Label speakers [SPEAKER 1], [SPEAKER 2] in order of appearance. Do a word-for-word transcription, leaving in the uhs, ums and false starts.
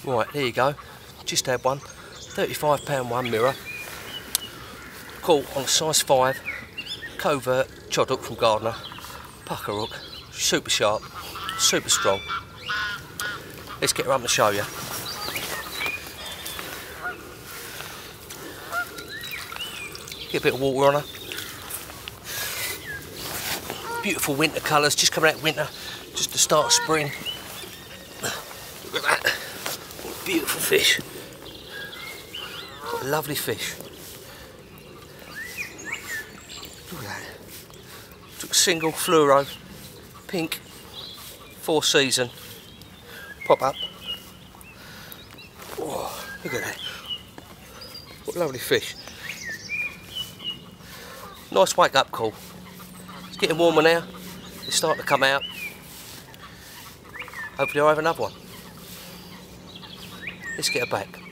[SPEAKER 1] Right, there you go. Just had one. thirty-five pound one mirror. Caught on a size five. Covert Chod hook from Gardner. Pucker hook. Super sharp. Super strong. Let's get her up and show you. Get a bit of water on her. Beautiful winter colours, just coming out of winter, just the start of spring. Look at that. What a beautiful fish. What a lovely fish. Look at that. Took a single fluoro, pink, four season. Pop up. Oh, look at that. What a lovely fish. Nice wake up call. It's getting warmer now. It's starting to come out. Hopefully I'll have another one. Let's get her back.